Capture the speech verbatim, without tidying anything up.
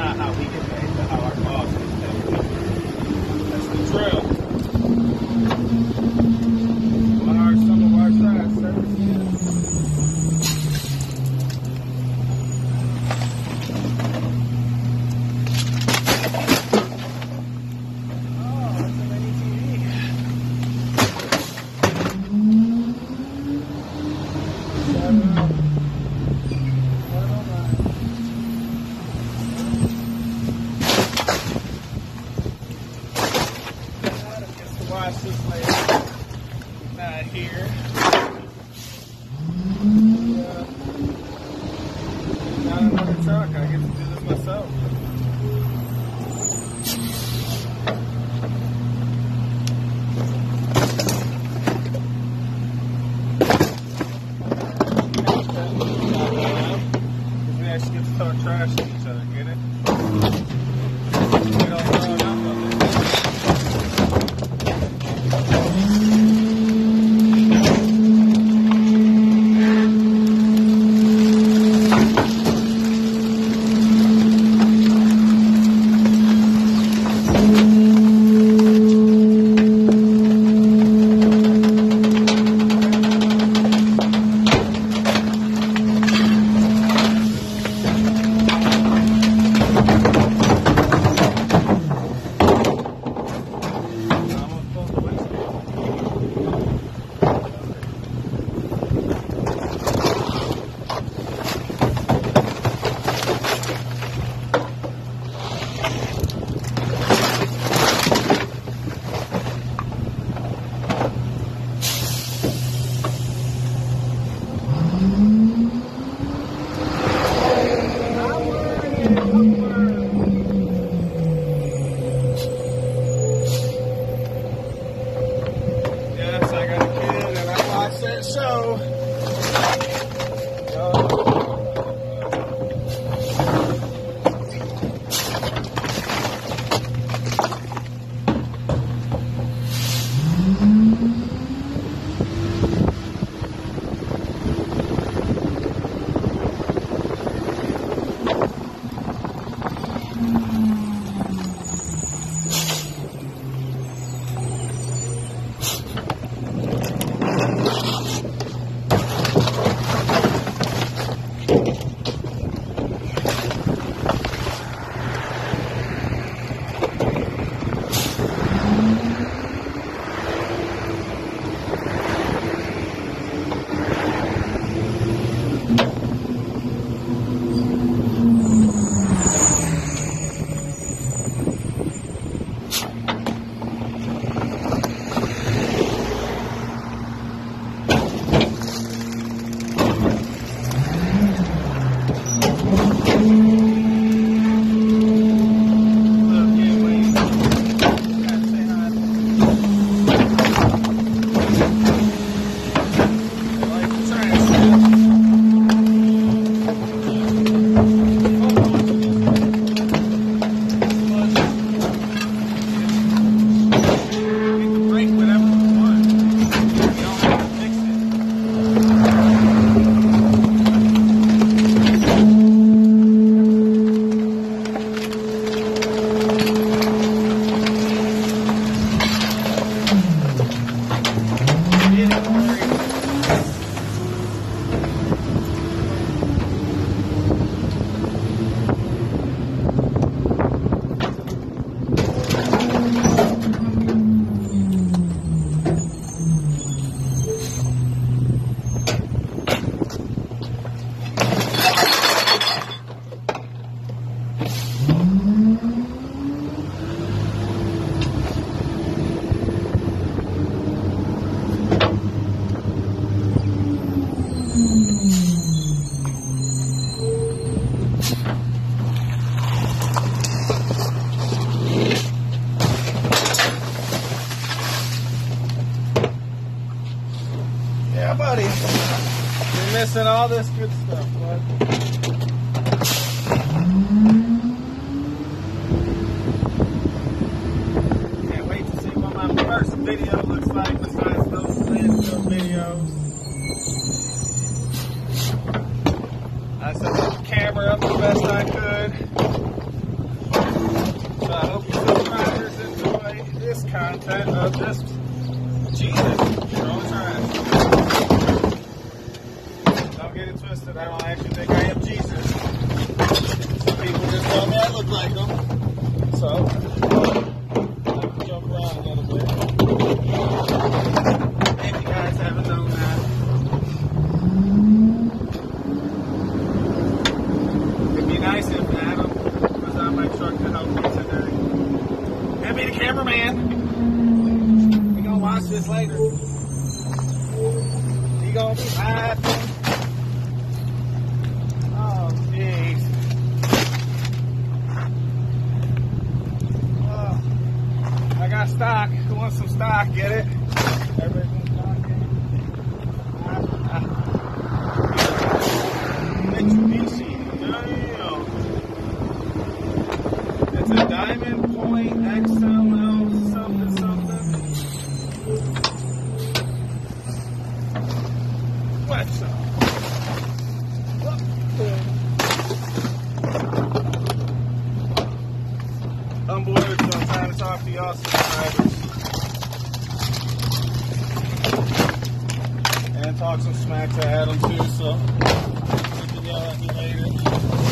not how we get paid, but how our boss gets paid. That's the drill. What are some of our side services? Watch this lady. Not here. Yeah. Not another truck. I get to do this myself. We actually get to talk trash to each other. Get it? We don't throw it out of it. Yeah, buddy. You're missing all this good stuff, bud. Can't wait to see what my first video looks like besides those landfill videos. I set the camera up the best I could. content of just Jesus throwing trash. Don't get it twisted. I don't actually think I am Jesus. Some people just tell me I look like them. So, I can jump around a little bit. If you guys haven't known that. It'd be nice if Adam was on my truck to help me today. And be the cameraman. We gonna watch this later. He gonna be laughing. Oh, jeez. Oh, I got stock. Who wants some stock? Get it? Everybody wants stock. Ah, ah. Mitsubishi. Damn. It's a Diamond Point X L L something something. What's up? Unbelievable, so I'm trying to talk to y'all subscribers. And talk some smack to Adam too, so you can yell at me later.